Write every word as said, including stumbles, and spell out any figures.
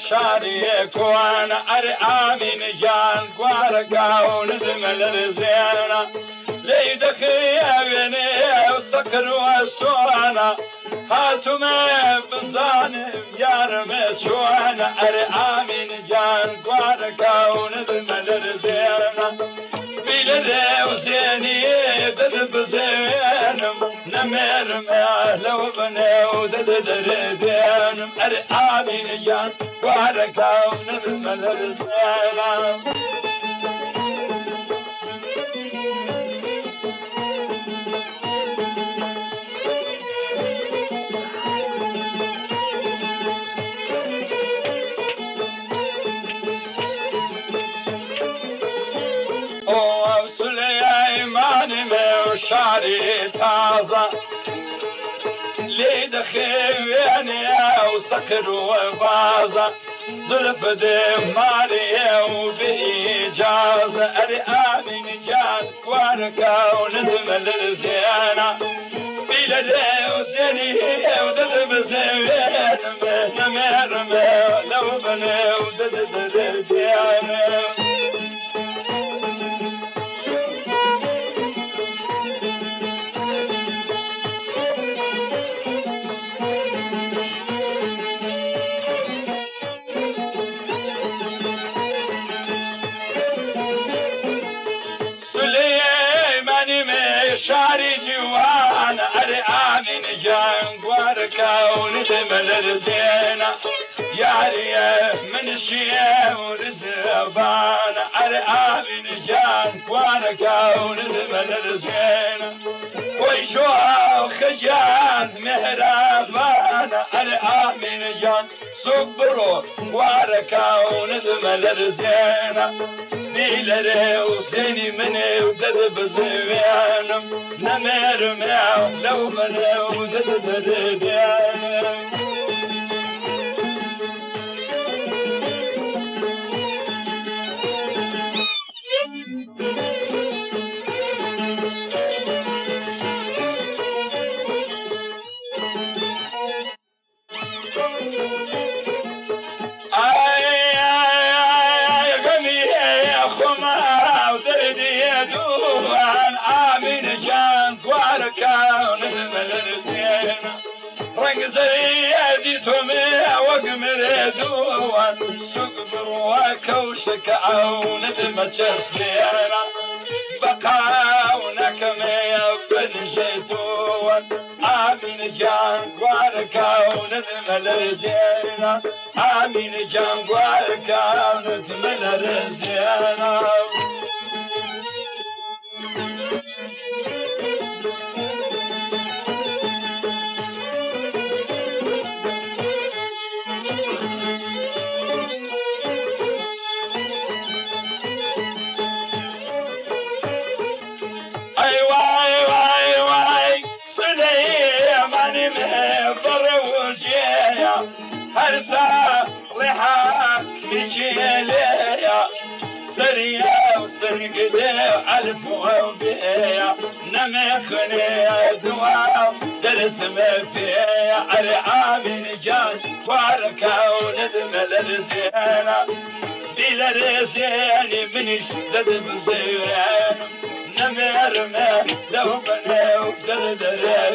شاريك وانا ارعامي نجان قوارقاون ذمل زينا ليدك يا بني وسكر وسوانا هاتوا ما بزانم يار مشوانا ارعامي نجان قوارقاون ذمل زينا بيلدي وزيني دد زينم نمر مهلا وبني ودد دينم ارعامي نجان قوارقاون ذمل زينا شعري تازة ليد خيواني وسكر وبازة ظلف دماري وبإجازة أرئامي نجاز واركا وندم الزيانة بلدي وزيني ودد بزيان نمر لو بني ودد الديانة شاري جوان أرعامي نجان قوارقاون ذمل زينا ياري من الشيا ورزبان أرعامي نجان قوارقاون ذمل زينا ويشوف خجان مهربان أرعامي نجان صبروا قوارقاون ذمل زينا بيلري وسيني مني ودد بزيانم نمر معه لو مني ودد بزيانم زريادي تومي وقمر دوان سقبر وكوشك عون دمجس بينا بقاونك مي بنجيتوان آمين جان قوارقاون دمل زينا آمين جان قوارقاون دمل زينا هرسا لحا مجيليا سريا وسرقدي ألف وبيا نمخني دوا درس ما فيا أرعامي نجاز واركا وندم الرزيانا بلا رزياني من شدد بزيان نمر ما لو بني وبدل